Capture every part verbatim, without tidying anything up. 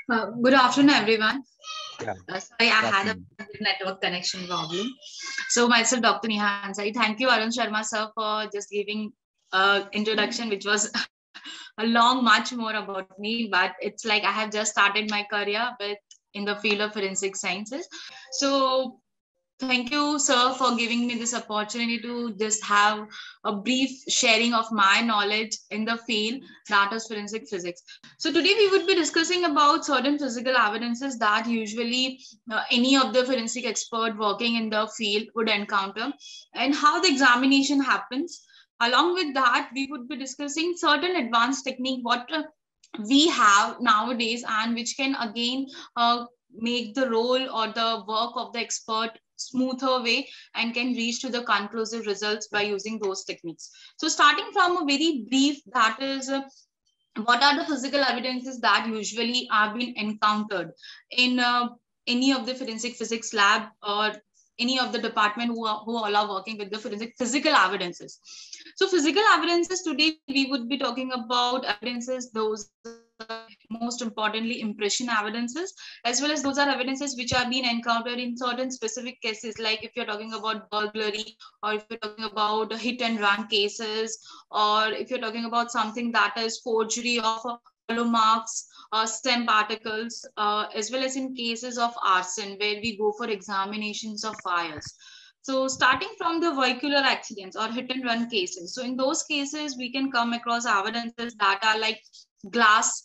Uh, good afternoon, everyone. Yeah, Uh, sorry, I good had a afternoon. network connection problem. So, myself, Doctor Neha Ansari. Thank you, Arun Sharma, sir, for just giving uh, introduction, which was a long, much more about me. But it's like I have just started my career with in the field of forensic sciences. So, thank you, sir, for giving me this opportunity to just have a brief sharing of my knowledge in the field that is forensic physics. So today we would be discussing about certain physical evidences that usually uh, any of the forensic expert working in the field would encounter and how the examination happens. Along with that, we would be discussing certain advanced technique what uh, we have nowadays and which can again uh, make the role or the work of the expert smoother way and can reach to the conclusive results by using those techniques. So starting from a very brief, that is uh, what are the physical evidences that usually are being encountered in uh, any of the forensic physics lab or any of the department who, are, who all are working with the forensic physical evidences. So physical evidences today we would be talking about evidences, those most importantly impression evidences, as well as those are evidences which are being encountered in certain specific cases, like if you're talking about burglary or if you're talking about hit and run cases, or if you're talking about something that is forgery of hollow marks, uh, stem particles, uh, as well as in cases of arson where we go for examinations of fires. So starting from the vehicular accidents or hit and run cases. So in those cases, we can come across evidences that are like glass,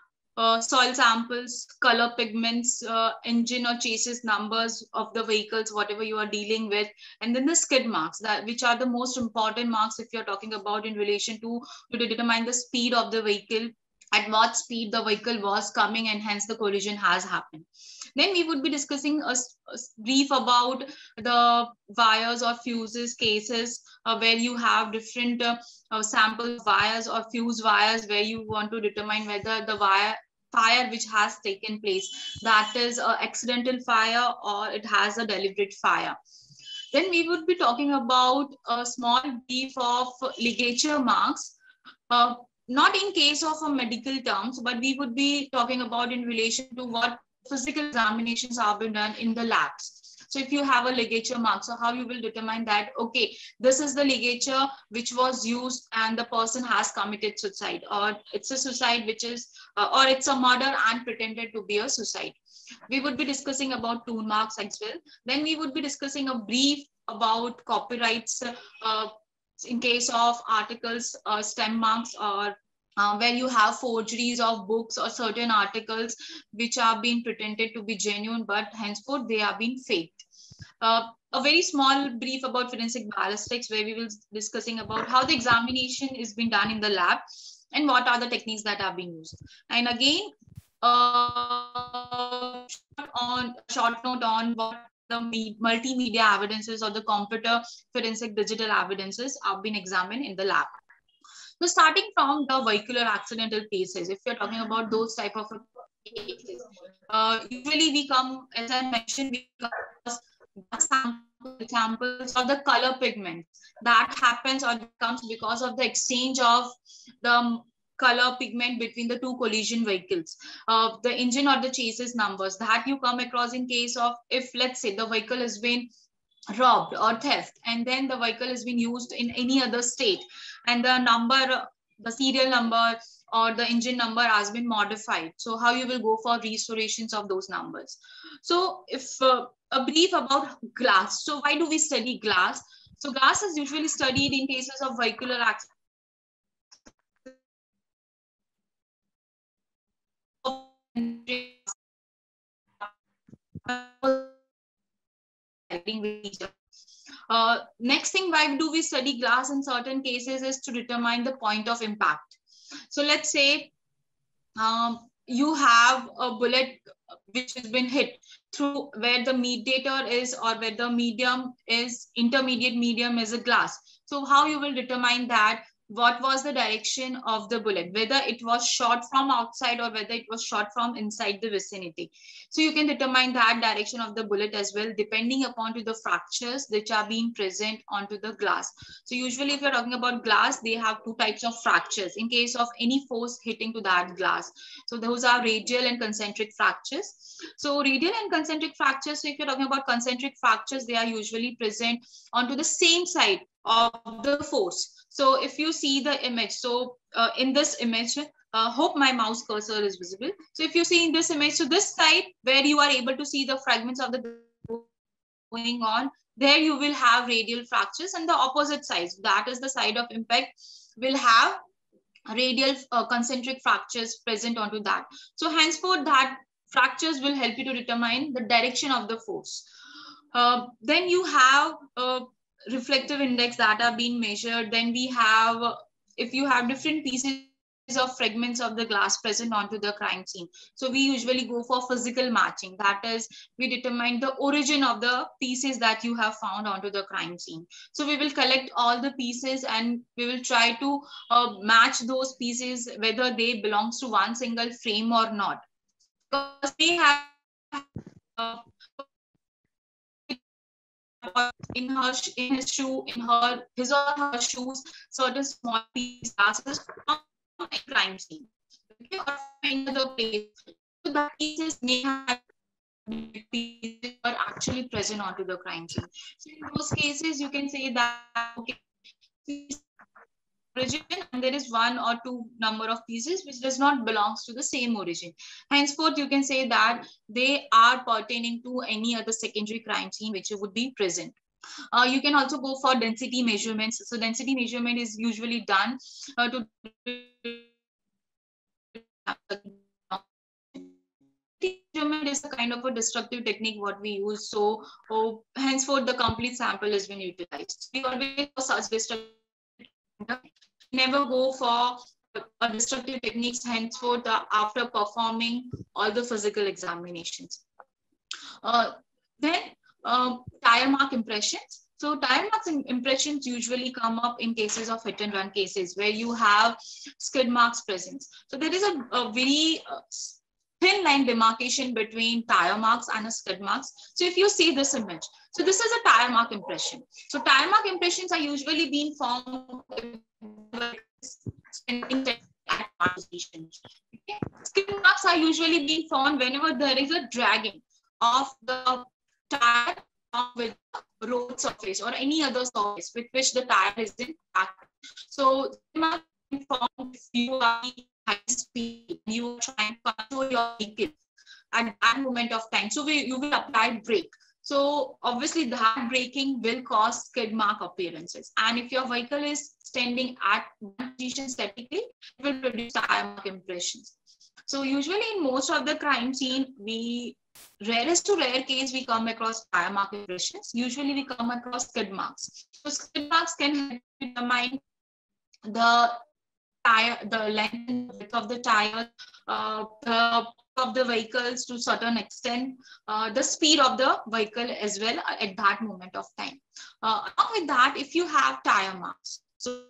uh, soil samples, color pigments, uh, engine or chassis numbers of the vehicles, whatever you are dealing with, and then the skid marks, that which are the most important marks if you're talking about in relation to to determine the speed of the vehicle, at what speed the vehicle was coming, and hence the collision has happened. Then we would be discussing a, a brief about the wires or fuses cases uh, where you have different uh, uh, samples wires or fuse wires where you want to determine whether the wire fire which has taken place, that is a accidental fire or it has a deliberate fire. Then we would be talking about a small brief of ligature marks, uh, not in case of a medical terms, but we would be talking about in relation to what physical examinations are being done in the labs. So if you have a ligature mark, so how you will determine that, okay, this is the ligature which was used and the person has committed suicide, or it's a suicide which is, uh, or it's a murder and pretended to be a suicide. We would be discussing about tool marks as well. Then we would be discussing a brief about copyrights uh, in case of articles, uh, stem marks, or uh, where you have forgeries of books or certain articles which are being pretended to be genuine, but henceforth they are being faked. Uh, a very small brief about forensic ballistics, where we will discussing about how the examination is being done in the lab and what are the techniques that are being used. And again, uh, short on short note on what the multimedia evidences or the computer forensic digital evidences have been examined in the lab. So starting from the vehicular accidental cases, if you're talking about those type of cases, uh, usually we come, as I mentioned, we come across samples or the color pigments that happens or comes because of the exchange of the color pigment between the two collision vehicles, uh, the engine or the chassis numbers that you come across in case of, if let's say the vehicle has been robbed or theft and then the vehicle has been used in any other state and the number, the serial number or the engine number has been modified, so how you will go for restorations of those numbers. So if uh, a brief about glass, so why do we study glass? So glass is usually studied in cases of vehicular accidents Uh, next thing, why do we study glass in certain cases is to determine the point of impact. So let's say um, you have a bullet which has been hit through where the mediator is or where the medium is, intermediate medium is a glass. So how you will determine that what was the direction of the bullet, whether it was shot from outside or whether it was shot from inside the vicinity. So you can determine that direction of the bullet as well, depending upon to the fractures which are being present onto the glass. So usually if you're talking about glass, they have two types of fractures in case of any force hitting to that glass. So those are radial and concentric fractures. So radial and concentric fractures, so if you're talking about concentric fractures, they are usually present onto the same side of the force. So if you see the image, so uh, in this image, uh, hope my mouse cursor is visible. So if you see in this image, so this side where you are able to see the fragments of the going on, there you will have radial fractures, and the opposite side, that is the side of impact, will have radial uh, concentric fractures present onto that. So henceforth, that fractures will help you to determine the direction of the force. Uh, then you have uh, reflective index that are being measured. Then we have, if you have different pieces of fragments of the glass present onto the crime scene, so we usually go for physical matching. That is, we determine the origin of the pieces that you have found onto the crime scene. So we will collect all the pieces and we will try to uh, match those pieces whether they belongs to one single frame or not, because they have uh, in her in his shoe, in her his or her shoes, certain small pieces from a crime scene, okay, or from any other place. So the pieces may have pieces are actually present onto the crime scene. So in those cases, you can say that okay, origin, and there is one or two number of pieces which does not belongs to the same origin. Henceforth, you can say that they are pertaining to any other secondary crime scene which would be present. Uh, you can also go for density measurements. So density measurement is usually done uh, to measurement is a kind of a destructive technique what we use. So oh, henceforth the complete sample has been utilized. We always for such destructive, never go for a destructive techniques henceforth uh, after performing all the physical examinations. Uh, then uh, tire mark impressions. So tire marks impressions usually come up in cases of hit and run cases where you have skid marks present. So there is a, a very uh, thin line demarcation between tire marks and a skid marks. So if you see this image, so this is a tire mark impression. So tire mark impressions are usually being formed at position. Okay? Skid marks are usually being formed whenever there is a dragging of the tire with the road surface or any other surface with which the tire is in contact. So formed if you are high speed, you are trying to control your vehicle at that moment of time. So we, you will apply brake. So obviously that braking will cause skid mark appearances. And if your vehicle is standing at one position statically, it will produce tire mark impressions. So usually in most of the crime scene, we rarest to rare case we come across tire mark impressions. Usually we come across skid marks. So skid marks can help determine the tire, the length and width of the tire, uh, the of the vehicles to certain extent, uh, the speed of the vehicle as well at that moment of time. Uh, along with that, if you have tire marks, so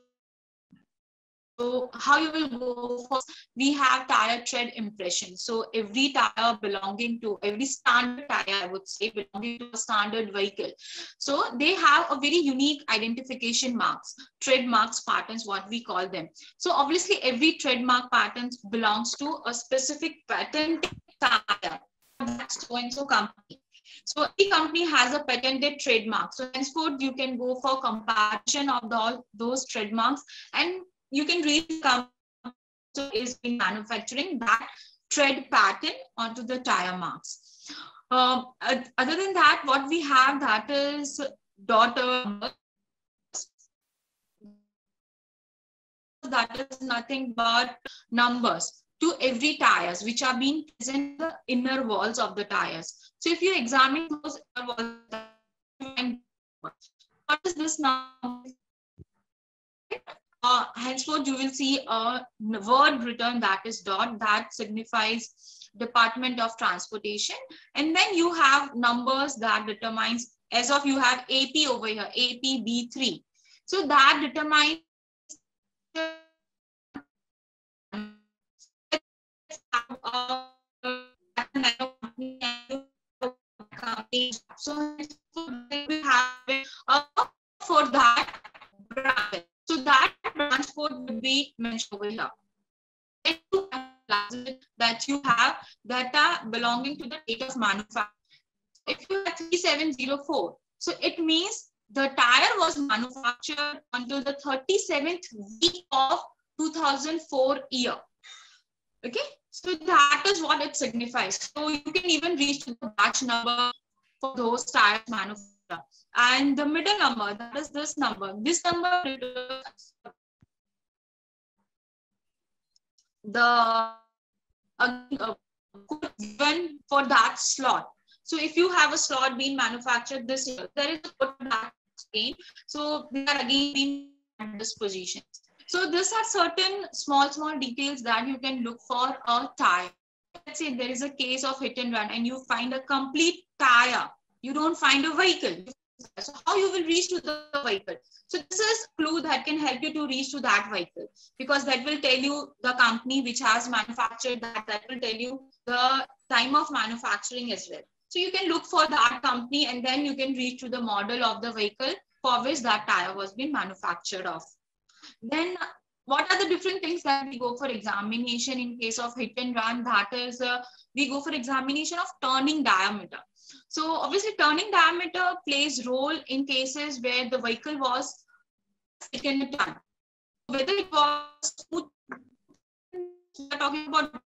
So how you will go for, we have tire tread impression. So every tire belonging to, every standard tire, I would say, belonging to a standard vehicle. So they have a very unique identification marks, tread marks patterns, what we call them. So obviously every tread mark pattern belongs to a specific patent tire, that's so-and-so company. So every company has a patented trademark. So henceforth, you can go for comparison of the, all those trademarks, and you can read so is in manufacturing that tread pattern onto the tire marks. Uh, other than that, what we have, that is daughter, that is nothing but numbers to every tires which are being present in the inner walls of the tires. So if you examine those inner walls, what is this number? Uh, henceforth, you will see a word written, that is dot, that signifies Department of Transportation. And then you have numbers that determines, as of you have A P over here, A P B three. So that determines So we have uh, for that branch. So that branch code would be mentioned over here. That you have data belonging to the date of manufacture. If you have three seven zero four, so it means the tire was manufactured until the thirty-seventh week of two thousand four year. Okay, so that is what it signifies. So you can even reach to the batch number for those tires manufactured. And the middle number, that is this number. This number the uh, code given for that slot. So if you have a slot being manufactured this year, there is a code for that again. So they are again being at this position. So these are certain small, small details that you can look for a tire. Let's say there is a case of hit and run and you find a complete tire. You don't find a vehicle. So how you will reach to the vehicle? So this is a clue that can help you to reach to that vehicle, because that will tell you the company which has manufactured that, that will tell you the time of manufacturing as well. So you can look for that company and then you can reach to the model of the vehicle for which that tire was being manufactured of. Then what are the different things that we go for examination in case of hit and run? That is, uh, we go for examination of turning diameter. So obviously turning diameter plays role in cases where the vehicle was taken a turn. Whether it was smooth, we are talking about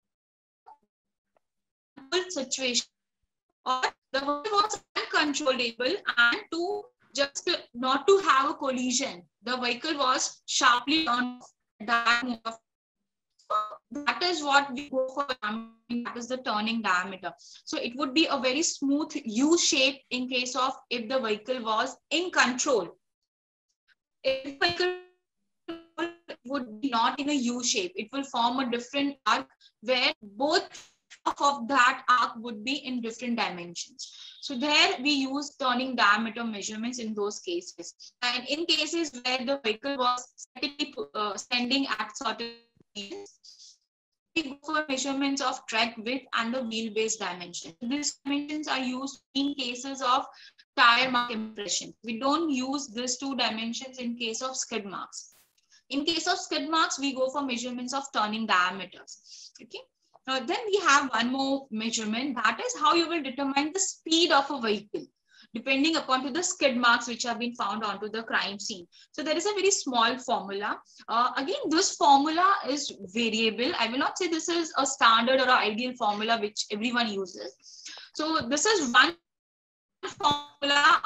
situation, or the vehicle was uncontrollable and to just not to have a collision, the vehicle was sharply turned that moment. That is what we go for. That is the turning diameter. So it would be a very smooth U shape in case of if the vehicle was in control. If the vehicle would be not in a U shape, it will form a different arc where both of that arc would be in different dimensions. So there we use turning diameter measurements in those cases. And in cases where the vehicle was uh, standing at certain dimensions, we go for measurements of tread width and the wheelbase dimension. These dimensions are used in cases of tire mark impression. We don't use these two dimensions in case of skid marks. In case of skid marks, we go for measurements of turning diameters. Okay. Now, then we have one more measurement, that is how you will determine the speed of a vehicle depending upon to the skid marks which have been found onto the crime scene. So there is a very small formula. Uh, again, this formula is variable. I will not say this is a standard or an ideal formula which everyone uses. So this is one formula.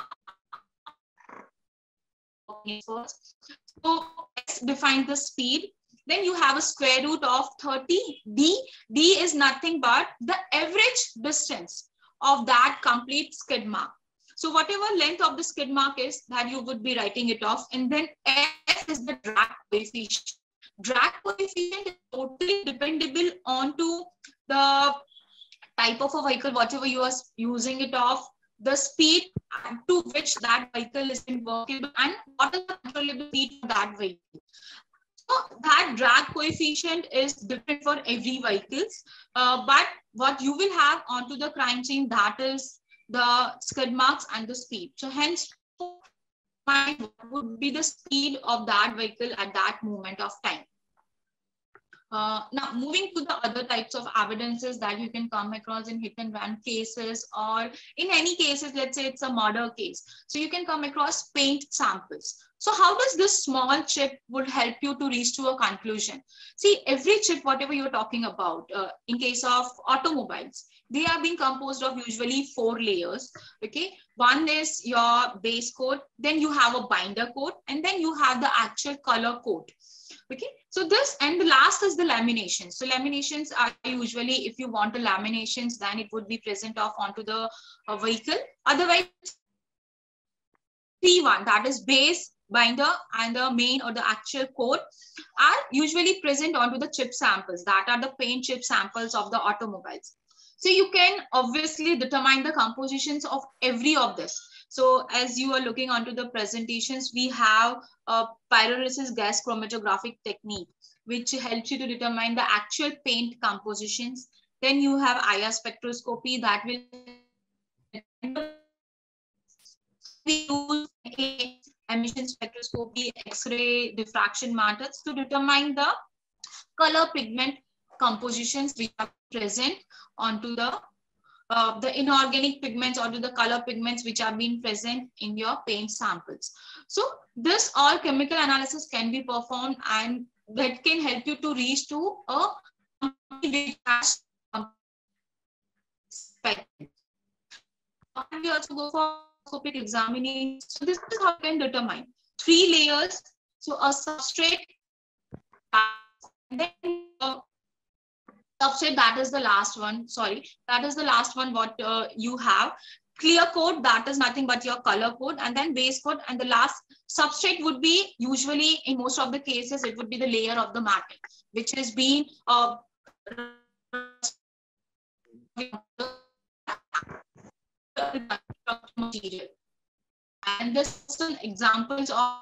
So let's define the speed. Then you have a square root of thirty. D. D is nothing but the average distance of that complete skid mark. So whatever length of the skid mark is, that you would be writing it off. And then F is the drag coefficient. Drag coefficient is totally dependable onto the type of a vehicle, whatever you are using it off, the speed to which that vehicle is workable, and what is the controllable speed of that vehicle. So that drag coefficient is different for every vehicle, uh, but what you will have onto the crime scene, that is the skid marks and the speed. So hence, what would be the speed of that vehicle at that moment of time. Uh, now, moving to the other types of evidences that you can come across in hit and run cases, or in any cases, let's say it's a murder case. So you can come across paint samples. So how does this small chip would help you to reach to a conclusion? See, every chip, whatever you're talking about, uh, in case of automobiles, they are being composed of usually four layers. Okay, one is your base coat, then you have a binder coat, and then you have the actual color coat. Okay, so this, and the last is the laminations. So laminations are usually, if you want the laminations, then it would be present off onto the uh, vehicle. Otherwise, P one, that is base, binder, and the main or the actual coat, are usually present onto the chip samples. That are the paint chip samples of the automobiles. So you can obviously determine the compositions of every of this. So as you are looking onto the presentations, we have a pyrolysis gas chromatographic technique, which helps you to determine the actual paint compositions. Then you have I R spectroscopy that will we use emission spectroscopy, X-ray diffraction methods to determine the color pigment compositions which are present onto the uh, the inorganic pigments or to the color pigments which are being present in your paint samples. So this all chemical analysis can be performed, and that can help you to reach to a which has and we also go for microscopic examination. So this is how you can determine three layers. So a substrate, and then uh, substrate, that is the last one. Sorry, that is the last one. What uh, you have clear coat, that is nothing but your color code, and then base coat, and the last substrate would be usually in most of the cases it would be the layer of the matte, which has been uh, material. And this is some examples of,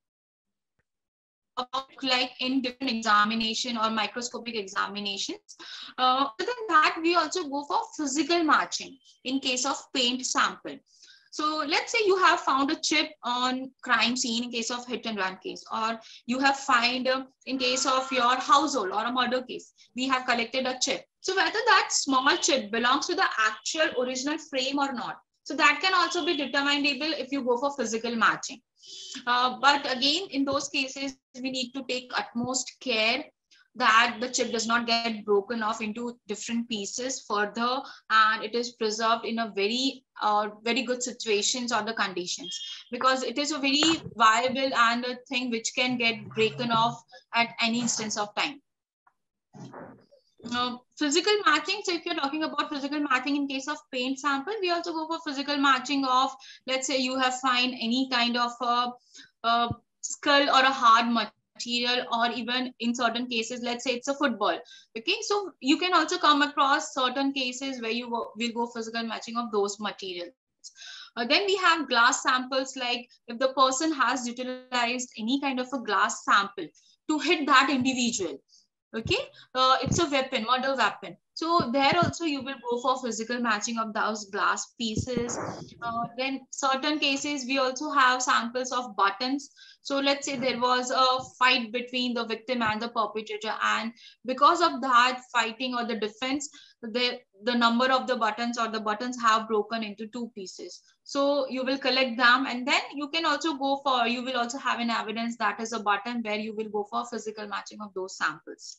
of like in different examination or microscopic examinations. Uh, other than that, we also go for physical matching in case of paint sample. So let's say you have found a chip on crime scene in case of hit and run case, or you have found uh, in case of your household or a murder case, we have collected a chip. So whether that small chip belongs to the actual original frame or not. So that can also be determinable if you go for physical matching. Uh, but again, in those cases, we need to take utmost care that the chip does not get broken off into different pieces further, and it is preserved in a very uh, very good situations or the conditions, because it is a very viable and a thing which can get broken off at any instance of time. Uh, physical matching. So if you're talking about physical matching in case of paint sample, we also go for physical matching of, let's say you have find any kind of a, a skull or a hard material, or even in certain cases, let's say it's a football. Okay, so you can also come across certain cases where you will go physical matching of those materials. Uh, then we have glass samples, like if the person has utilized any kind of a glass sample to hit that individual. Okay, uh, it's a weapon, murder weapon. So there also you will go for physical matching of those glass pieces. Uh, then certain cases we also have samples of buttons. So let's say there was a fight between the victim and the perpetrator, and because of that fighting or the defense, the the number of the buttons or the buttons have broken into two pieces. So you will collect them, and then you can also go for, you will also have an evidence that is a button, where you will go for physical matching of those samples.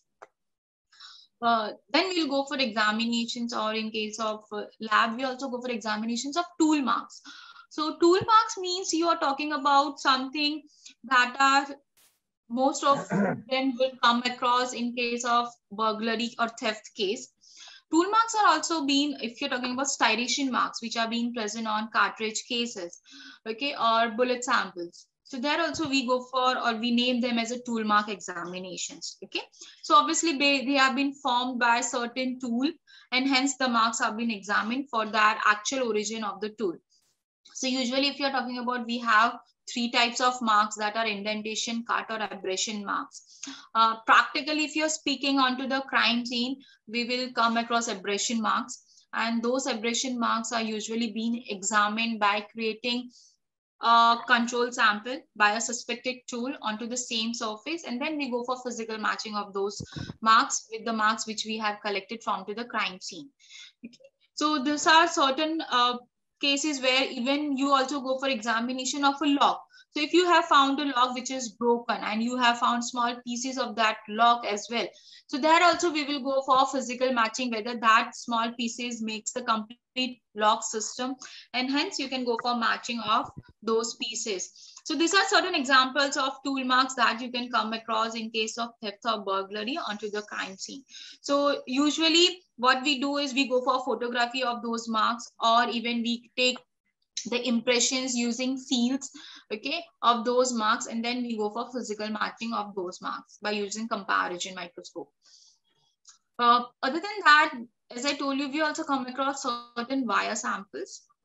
Uh, then we'll go for examinations, or in case of uh, lab, we also go for examinations of tool marks. So tool marks means you are talking about something that are most of them will come across in case of burglary or theft case. Tool marks are also being, if you're talking about styration marks, which are being present on cartridge cases, okay, or bullet samples. So there also we go for, or we name them as a tool mark examinations. Okay, so obviously they, they have been formed by certain tool, and hence the marks have been examined for that actual origin of the tool. So usually if you're talking about, we have three types of marks, that are indentation, cut, or abrasion marks. Uh, practically, if you're speaking onto the crime scene, we will come across abrasion marks, and those abrasion marks are usually being examined by creating a control sample by a suspected tool onto the same surface, and then we go for physical matching of those marks with the marks which we have collected from to the crime scene. Okay. So these are certain uh, cases where even you also go for examination of a lock. So if you have found a lock which is broken, and you have found small pieces of that lock as well, so there also we will go for physical matching, whether that small pieces makes the complete lock system, and hence you can go for matching of those pieces. So these are certain examples of tool marks that you can come across in case of theft or burglary onto the crime scene. So usually what we do is we go for photography of those marks, or even we take the impressions using fields, okay, of those marks, and then we go for physical matching of those marks by using comparison microscope. Uh, other than that, as I told you, we also come across certain wire samples.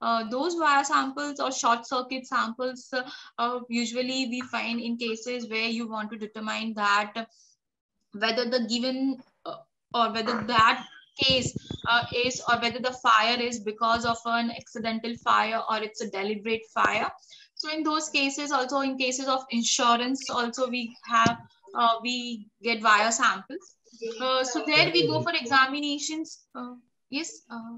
Uh, those wire samples or short circuit samples, uh, uh, usually we find in cases where you want to determine that whether the given uh, or whether that case uh, is, or whether the fire is because of an accidental fire or it's a deliberate fire. So in those cases, also in cases of insurance, also we have uh, we get wire samples. Uh, so there we go for examinations. Uh, yes. Uh,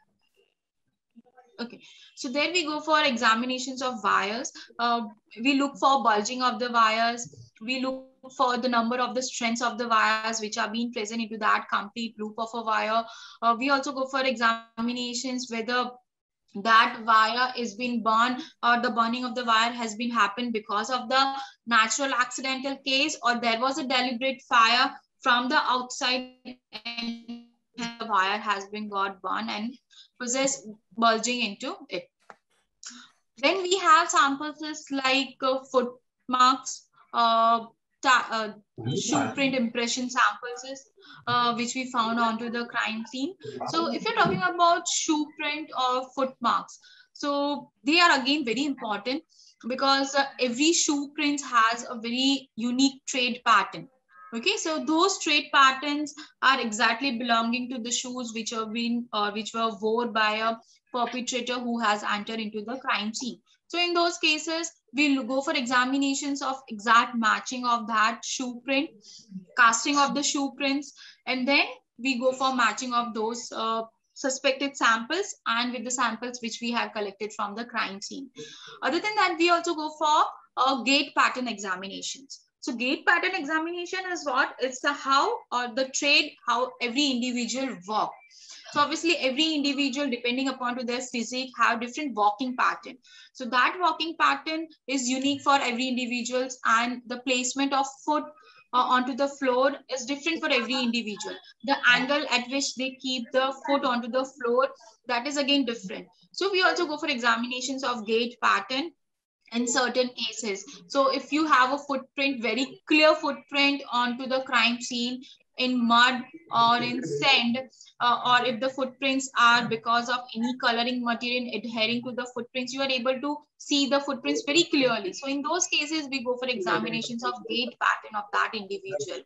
Okay, so then we go for examinations of wires. Uh, we look for bulging of the wires. We look for the number of the strands of the wires which are being present into that complete loop of a wire. Uh, we also go for examinations whether that wire is being burned or the burning of the wire has been happened because of the natural accidental case, or there was a deliberate fire from the outside and the wire has been got burned and possess bulging into it. Then we have samples like uh, foot marks, uh, uh, shoe print impression samples, uh, which we found onto the crime scene. So if you're talking about shoe print or foot marks, so they are again very important because uh, every shoe print has a very unique trade pattern. Okay, so those trade patterns are exactly belonging to the shoes which have been or uh, which were worn by a perpetrator who has entered into the crime scene. So in those cases, we'll go for examinations of exact matching of that shoe print, casting of the shoe prints, and then we go for matching of those uh, suspected samples and with the samples which we have collected from the crime scene. Other than that, we also go for uh, gait pattern examinations. So gait pattern examination is what? It's the how or the trade, how every individual walk. So obviously every individual, depending upon to their physique, have different walking pattern. So that walking pattern is unique for every individuals, and the placement of foot uh, onto the floor is different for every individual. The angle at which they keep the foot onto the floor, that is again different. So we also go for examinations of gait pattern in certain cases. So if you have a footprint, very clear footprint onto the crime scene in mud or in sand, uh, or if the footprints are because of any coloring material adhering to the footprints, you are able to see the footprints very clearly. So in those cases, we go for examinations of gait pattern of that individual.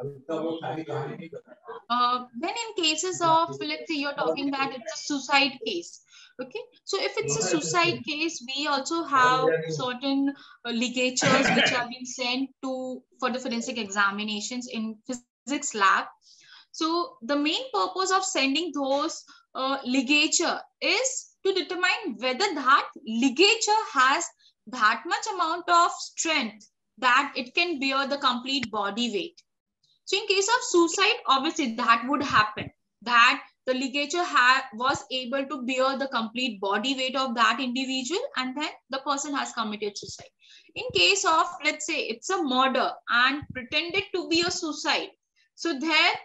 Uh, then in cases of, let's say you're talking that it's a suicide case. Okay, so if it's a suicide case, we also have certain uh, ligatures which have been sent to for the forensic examinations in physics lab. So the main purpose of sending those uh, ligature is to determine whether that ligature has that much amount of strength that it can bear the complete body weight. So in case of suicide, obviously that would happen, that the ligature was able to bear the complete body weight of that individual, and then the person has committed suicide. In case of, let's say it's a murder and pretended to be a suicide, so there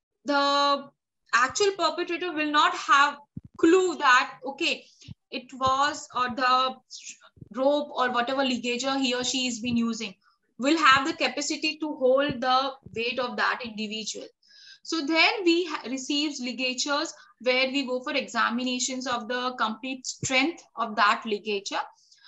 the actual perpetrator will not have clue that, okay, it was, or the rope or whatever ligature he or she has been using will have the capacity to hold the weight of that individual. So then we receive ligatures where we go for examinations of the complete strength of that ligature.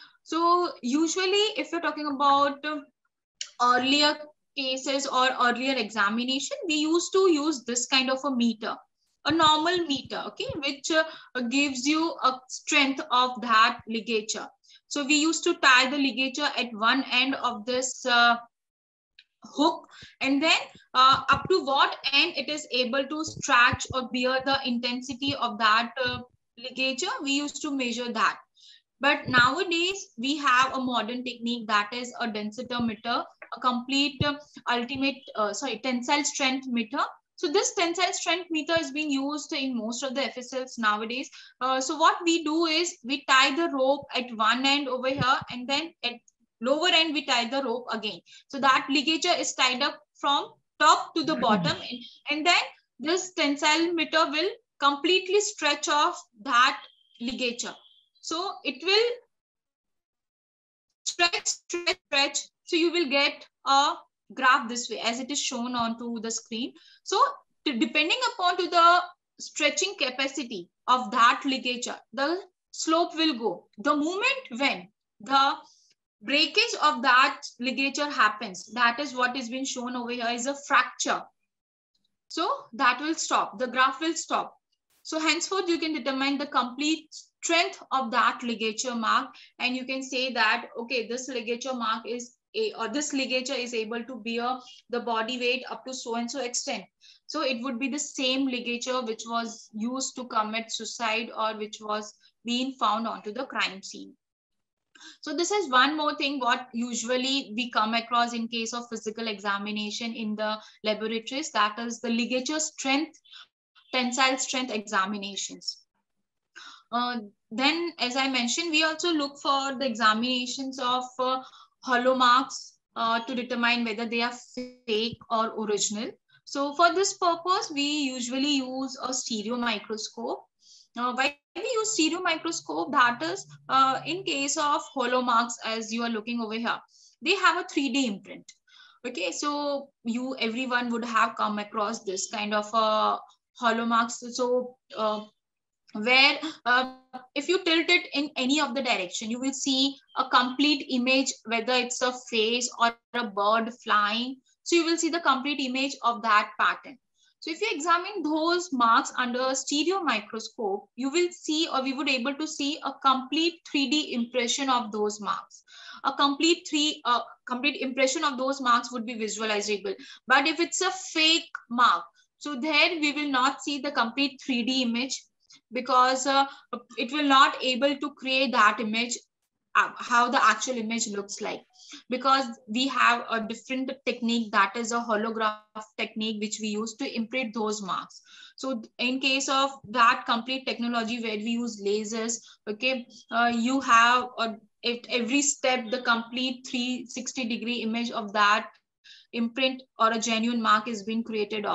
So usually if you're talking about earlier cases or earlier examination, we used to use this kind of a meter, a normal meter, okay, which uh, gives you a strength of that ligature. So we used to tie the ligature at one end of this uh, hook, and then uh, up to what end it is able to stretch or bear the intensity of that uh, ligature, we used to measure that. But nowadays we have a modern technique, that is a densitometer, a complete uh, ultimate uh, sorry tensile strength meter. So this tensile strength meter is being used in most of the F S Ls nowadays. Uh, so what we do is we tie the rope at one end over here, and then at lower end we tie the rope again. So that ligature is tied up from top to the bottom, and, and then this tensile meter will completely stretch off that ligature. So it will stretch, stretch, stretch. So you will get a graph this way as it is shown onto the screen. So to, depending upon to the stretching capacity of that ligature, the slope will go. The moment when the breakage of that ligature happens, that is what is being shown over here is a fracture. So that will stop, the graph will stop. So henceforth, you can determine the complete strength of that ligature mark, and you can say that, okay, this ligature mark is a, or this ligature is able to bear the body weight up to so and so extent. So it would be the same ligature which was used to commit suicide or which was being found onto the crime scene. So this is one more thing what usually we come across in case of physical examination in the laboratories, that is the ligature strength, tensile strength examinations. Uh, then, as I mentioned, we also look for the examinations of uh, hollow marks uh, to determine whether they are fake or original. So for this purpose, we usually use a stereo microscope. Uh, why we use stereo microscope? That is, uh, in case of hollow marks, as you are looking over here, they have a three D imprint. Okay, so you, everyone would have come across this kind of uh, hollow marks. So uh, where uh, if you tilt it in any of the direction, you will see a complete image, whether it's a face or a bird flying. So you will see the complete image of that pattern. So if you examine those marks under a stereo microscope, you will see, or we would able to see a complete three D impression of those marks. A complete three, uh, complete impression of those marks would be visualizable. But if it's a fake mark, so there we will not see the complete three D image, because uh, it will not able to create that image, uh, how the actual image looks like, because we have a different technique, that is a holograph technique, which we use to imprint those marks. So in case of that complete technology where we use lasers, okay, uh, you have a, at every step the complete three sixty degree image of that imprint or a genuine mark is being created of.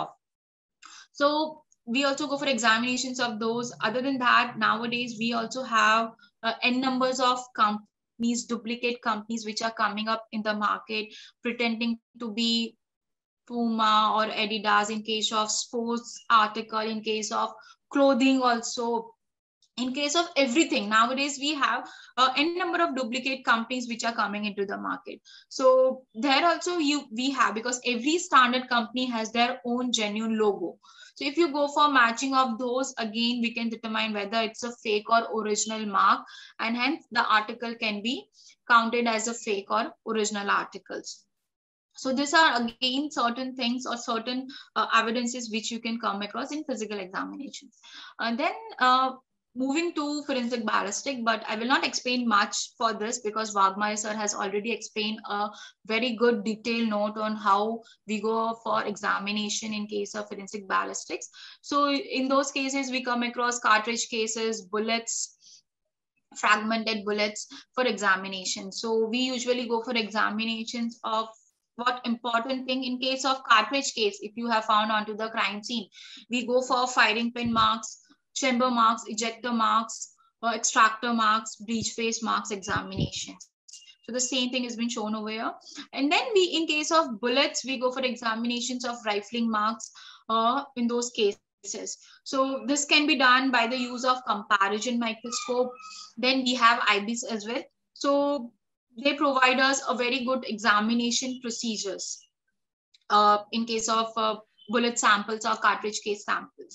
So we also go for examinations of those. Other than that, nowadays we also have uh, n numbers of companies, duplicate companies, which are coming up in the market pretending to be Puma or Adidas in case of sports article, in case of clothing also, in case of everything. Nowadays we have uh, n number of duplicate companies which are coming into the market. So there also you we have, because every standard company has their own genuine logo. So if you go for matching of those, again we can determine whether it's a fake or original mark, and hence the article can be counted as a fake or original articles. So these are again certain things or certain uh, evidences which you can come across in physical examinations. And then uh, moving to forensic ballistic, but I will not explain much for this because Wagmare sir has already explained a very good detailed note on how we go for examination in case of forensic ballistics. So in those cases, we come across cartridge cases, bullets, fragmented bullets for examination. So we usually go for examinations of what important thing in case of cartridge case. If you have found onto the crime scene, we go for firing pin marks, chamber marks, ejector marks, or extractor marks, breech face marks examinations. So the same thing has been shown over here. And then we, in case of bullets, we go for examinations of rifling marks uh, in those cases. So this can be done by the use of comparison microscope. Then we have I B S as well. So they provide us a very good examination procedures uh, in case of uh, bullet samples or cartridge case samples.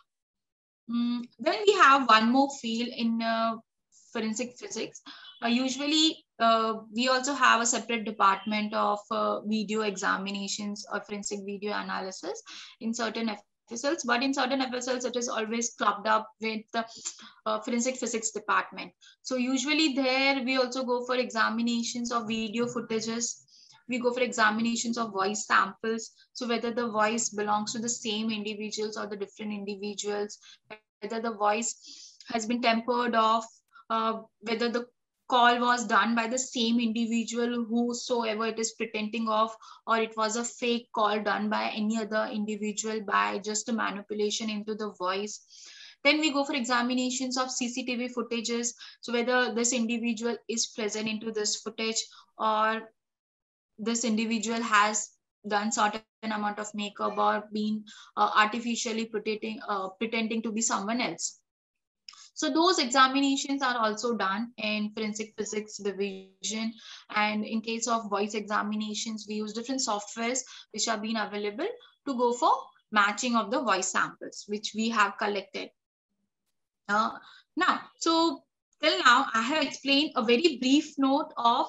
Mm, then we have one more field in uh, forensic physics. Uh, usually, uh, we also have a separate department of uh, video examinations or forensic video analysis in certain F S Ls, but in certain F S Ls, it is always clubbed up with the uh, forensic physics department. So usually there, we also go for examinations of video footages. We go for examinations of voice samples. So whether the voice belongs to the same individuals or the different individuals, whether the voice has been tempered off, uh, whether the call was done by the same individual whosoever it is pretending of, or it was a fake call done by any other individual by just a manipulation into the voice. Then we go for examinations of C C T V footages. So whether this individual is present into this footage, or this individual has done certain amount of makeup or been uh, artificially pretending, uh, pretending to be someone else. So those examinations are also done in forensic physics division. And in case of voice examinations, we use different softwares which are being available to go for matching of the voice samples, which we have collected. Uh, now, so till now, I have explained a very brief note of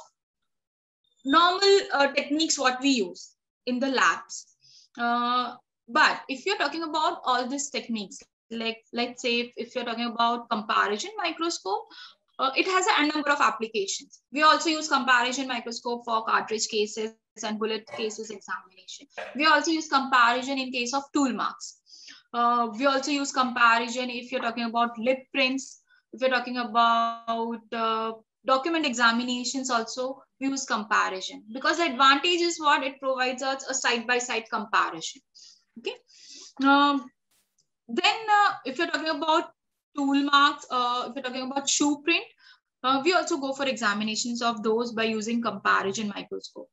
normal uh, techniques what we use in the labs. Uh, but if you're talking about all these techniques, like let's say if, if you're talking about comparison microscope, uh, it has a number of applications. We also use comparison microscope for cartridge cases and bullet cases examination. We also use comparison in case of tool marks. Uh, we also use comparison if you're talking about lip prints, if you're talking about uh, document examinations also, we use comparison, because the advantage is what it provides us a side-by-side comparison. Okay. Um, then uh, if you're talking about tool marks, uh, if you're talking about shoe print, uh, we also go for examinations of those by using comparison microscope.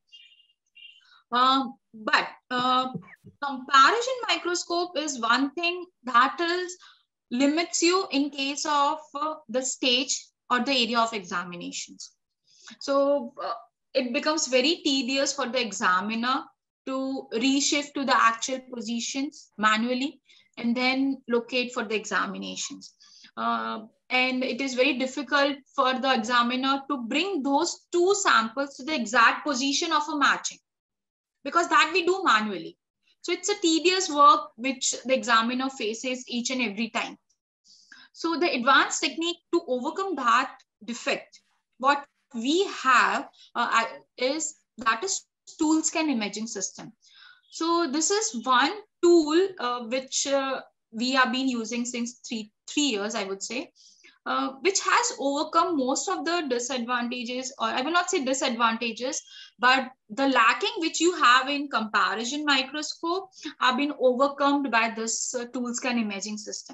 Um, but uh, comparison microscope is one thing that is limits you in case of uh, the stage or the area of examinations. So uh, it becomes very tedious for the examiner to reshift to the actual positions manually and then locate for the examinations. Uh, and it is very difficult for the examiner to bring those two samples to the exact position of a matching, because that we do manually. So it's a tedious work which the examiner faces each and every time. So the advanced technique to overcome that defect, what we have uh, is that is tool scan imaging system. So this is one tool uh, which uh, we have been using since three, three years, I would say, uh, which has overcome most of the disadvantages, or I will not say disadvantages, but the lacking which you have in comparison microscope have been overcome by this uh, tool scan imaging system.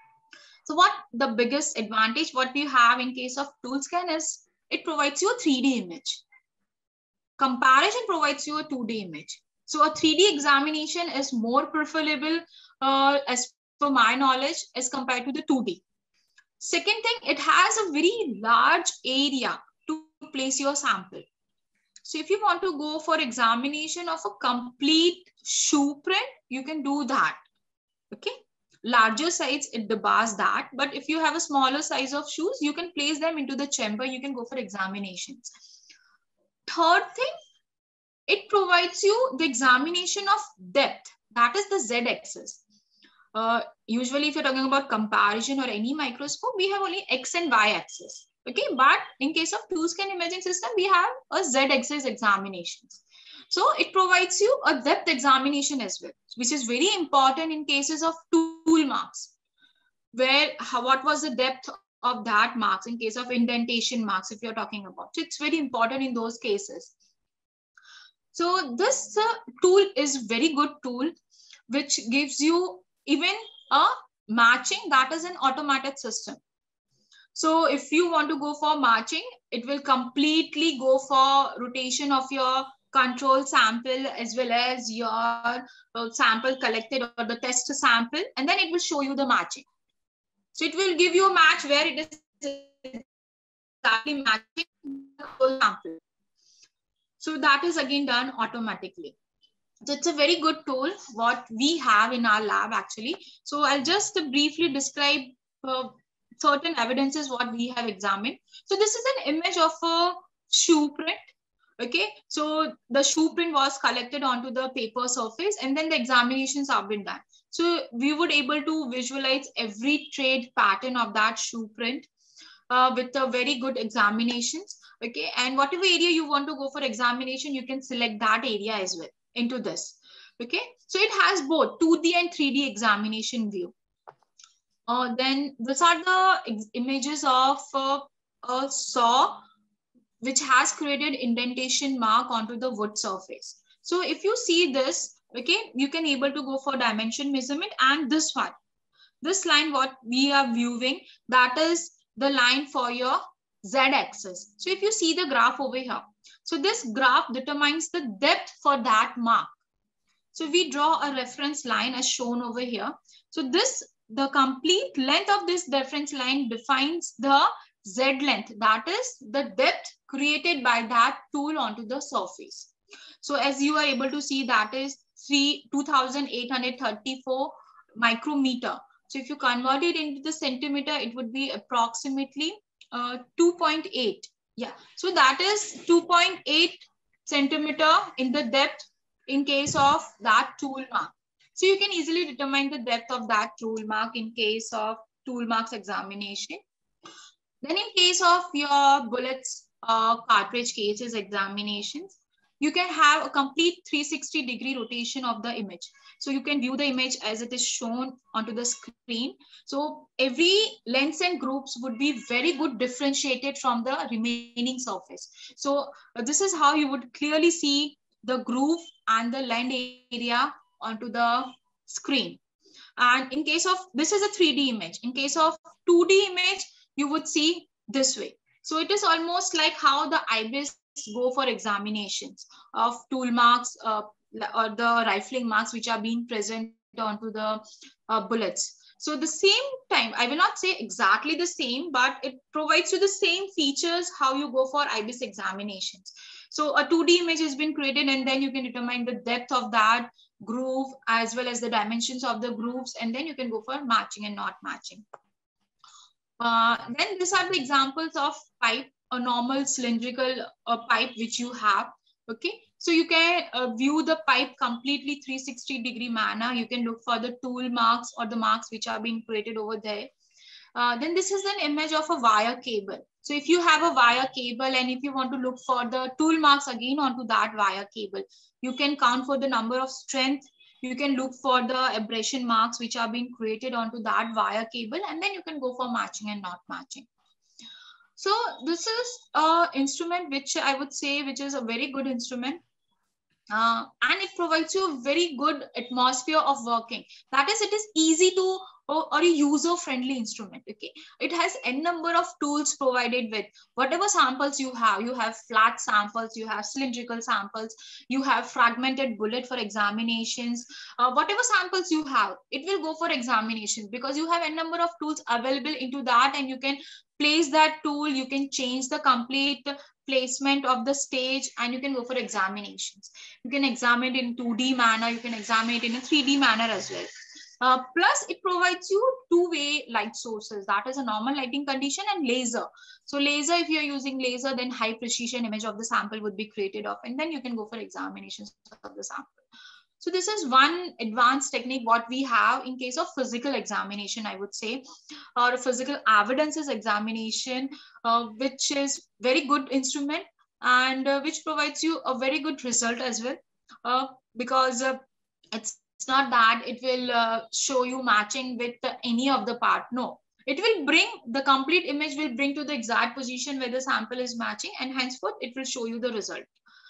So what the biggest advantage what we have in case of tool scan is it provides you a three D image. Comparison provides you a two D image. So a three D examination is more preferable uh, as per my knowledge as compared to the two D. Second thing, it has a very large area to place your sample. So if you want to go for examination of a complete shoe print, you can do that. Okay. Larger size, it debars that. But if you have a smaller size of shoes, you can place them into the chamber. You can go for examinations. Third thing, it provides you the examination of depth. That is the Z-axis. Uh, usually, if you're talking about comparison or any microscope, we have only X and Y axis. Okay, but in case of tool scan imaging system, we have a Z-axis examinations. So it provides you a depth examination as well, which is very important in cases of tool marks, where how, what was the depth of that marks in case of indentation marks, if you're talking about. So it's very important in those cases. So this uh, tool is very good tool, which gives you even a matching that is an automated system. So if you want to go for matching, it will completely go for rotation of your control sample as well as your uh, sample collected or the test sample, and then it will show you the matching. So it will give you a match where it is exactly matching the whole sample. So that is again done automatically. So it's a very good tool what we have in our lab actually. So I'll just briefly describe uh, certain evidences what we have examined. So this is an image of a shoe print. Okay, so the shoe print was collected onto the paper surface and then the examinations have been done. So we would able to visualize every trade pattern of that shoe print uh, with a very good examinations. Okay, and whatever area you want to go for examination, you can select that area as well into this. Okay, so it has both two D and three D examination view. Uh, then these are the images of uh, a saw which has created indentation mark onto the wood surface. So if you see this, okay, you can able to go for dimension measurement, and this one, this line what we are viewing, that is the line for your Z-axis. So if you see the graph over here, so this graph determines the depth for that mark. So we draw a reference line as shown over here. So this the complete length of this reference line defines the Z length, that is the depth created by that tool onto the surface. So as you are able to see, that is two thousand eight hundred thirty-four micrometer. So if you convert it into the centimeter, it would be approximately uh, two point eight. Yeah, so that is two point eight centimeter in the depth in case of that tool mark. So you can easily determine the depth of that tool mark in case of tool marks examination. Then in case of your bullets uh, cartridge cases examinations, you can have a complete three hundred sixty degree rotation of the image. So you can view the image as it is shown onto the screen. So every lens and groups would be very good differentiated from the remaining surface. So uh, this is how you would clearly see the groove and the lens area onto the screen. And in case of, this is a three D image. In case of two D image, you would see this way. So it is almost like how the I B I S go for examinations of tool marks uh, or the rifling marks which are being present onto the uh, bullets. So the same time, I will not say exactly the same, but it provides you the same features how you go for I B I S examinations. So a two D image has been created, and then you can determine the depth of that groove as well as the dimensions of the grooves, and then you can go for matching and not matching. Uh, then these are the examples of pipe, a normal cylindrical uh, pipe which you have. Okay, so you can uh, view the pipe completely three hundred sixty degree manner. You can look for the tool marks or the marks which are being created over there. Uh, then this is an image of a wire cable. So if you have a wire cable and if you want to look for the tool marks again onto that wire cable, you can count for the number of strength. You can look for the abrasion marks which are being created onto that wire cable, and then you can go for matching and not matching. So this is an instrument which I would say which is a very good instrument. Uh, and it provides you a very good atmosphere of working. That is, it is easy to or, or a user-friendly instrument. Okay, it has n number of tools provided with whatever samples you have. You have flat samples, you have cylindrical samples, you have fragmented bullet for examinations. Uh, whatever samples you have, it will go for examinations because you have n number of tools available into that, and you can place that tool. You can change the complete placement of the stage, and you can go for examinations. You can examine it in two D manner, you can examine it in a three D manner as well. Uh, plus, it provides you two-way light sources. That is a normal lighting condition and laser. So laser, if you're using laser, then high precision image of the sample would be created off, and then you can go for examinations of the sample. So this is one advanced technique what we have in case of physical examination, I would say, or physical evidences examination, uh, which is very good instrument and uh, which provides you a very good result as well, uh, because uh, it's It's not that it will uh, show you matching with uh, any of the part. No, it will bring the complete image will bring to the exact position where the sample is matching, and henceforth it will show you the result.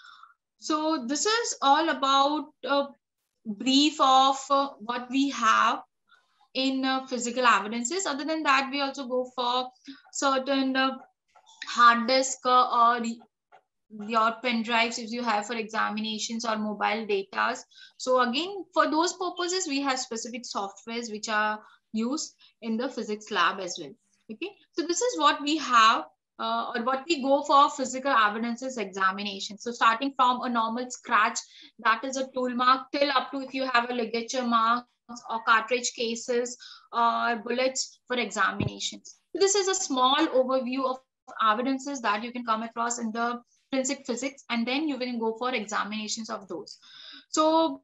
So this is all about a brief of uh, what we have in uh, physical evidences. Other than that, we also go for certain uh, hard disk uh, or your pen drives if you have for examinations or mobile data. So again, for those purposes, we have specific softwares which are used in the physics lab as well. Okay, so this is what we have uh, or what we go for physical evidences examination. So starting from a normal scratch, that is a tool mark, till up to if you have a ligature marks or cartridge cases or bullets for examinations. So this is a small overview of evidences that you can come across in the intrinsic physics, and then you can go for examinations of those. So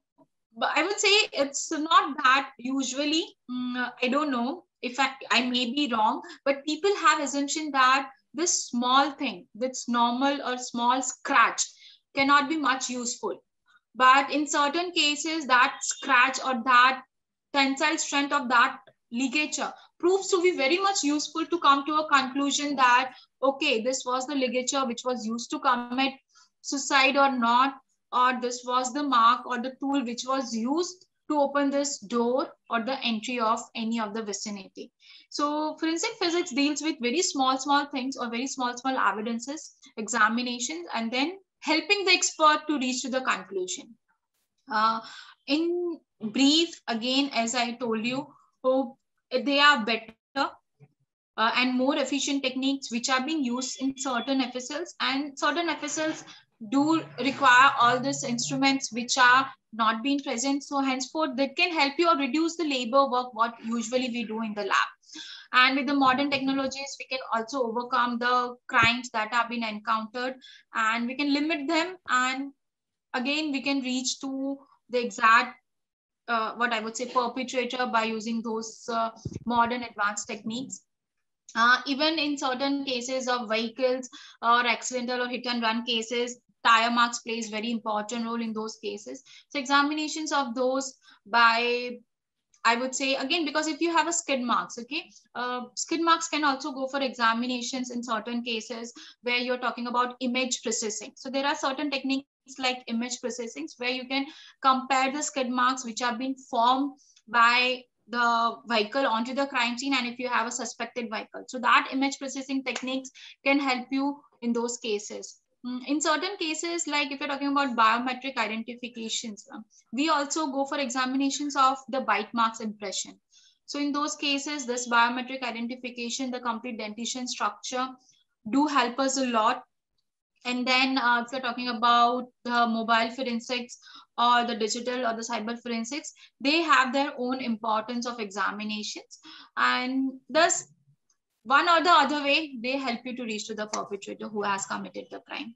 I would say it's not that usually, um, I don't know if I, I may be wrong, but people have assumption that this small thing, this normal or small scratch cannot be much useful. But in certain cases, that scratch or that tensile strength of that ligature proves to be very much useful to come to a conclusion that, okay, this was the ligature which was used to commit suicide or not, or this was the mark or the tool which was used to open this door or the entry of any of the vicinity. So forensic physics deals with very small, small things or very small, small evidences, examinations, and then helping the expert to reach to the conclusion. Uh, in brief, again, as I told you, oh, they are better uh, and more efficient techniques which are being used in certain F S Ls, and certain F S Ls do require all these instruments which are not being present. So henceforth, that can help you or reduce the labor work what usually we do in the lab. And with the modern technologies, we can also overcome the crimes that have been encountered, and we can limit them. And again, we can reach to the exact, uh, what I would say, perpetrator by using those uh, modern advanced techniques. Uh, even in certain cases of vehicles or accidental or hit and run cases, tire marks plays very important role in those cases. So examinations of those by, I would say, again, because if you have a skid marks, okay, uh, skid marks can also go for examinations in certain cases where you're talking about image processing. So there are certain techniques like image processing where you can compare the skid marks which have been formed by the vehicle onto the crime scene, and if you have a suspected vehicle. So that image processing techniques can help you in those cases. In certain cases, like if you're talking about biometric identifications, we also go for examinations of the bite marks impression. So in those cases, this biometric identification, the complete dentition structure do help us a lot. And then uh, if you're talking about the mobile forensics or the digital or the cyber forensics, they have their own importance of examinations. And thus, one or the other way, they help you to reach to the perpetrator who has committed the crime.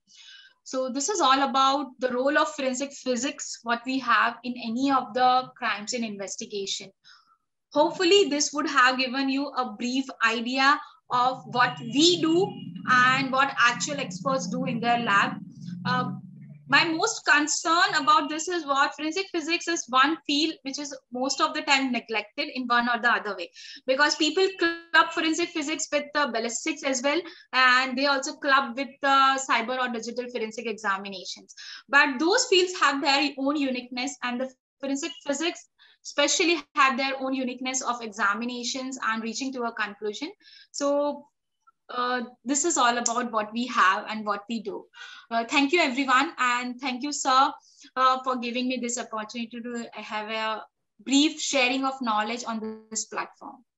So this is all about the role of forensic physics, what we have in any of the crimes in investigation. Hopefully this would have given you a brief idea of what we do and what actual experts do in their lab. Uh, my most concern about this is what forensic physics is one field which is most of the time neglected in one or the other way, because people club forensic physics with the ballistics as well, and they also club with the cyber or digital forensic examinations. But those fields have their own uniqueness, and the forensic physics especially have their own uniqueness of examinations and reaching to a conclusion. So uh, this is all about what we have and what we do. Uh, thank you, everyone. And thank you, sir, uh, for giving me this opportunity to have a brief sharing of knowledge on this platform.